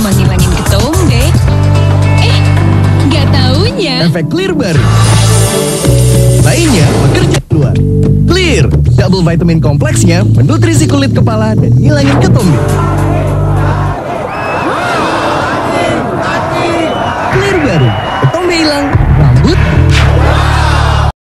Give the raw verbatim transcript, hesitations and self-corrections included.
cuma ngilangin ketombe. Eh, nggak taunya. Efek Clear baru. Lainnya bekerja keluar. Clear, double vitamin kompleksnya menutrisi kulit kepala dan ngilangin ketombe.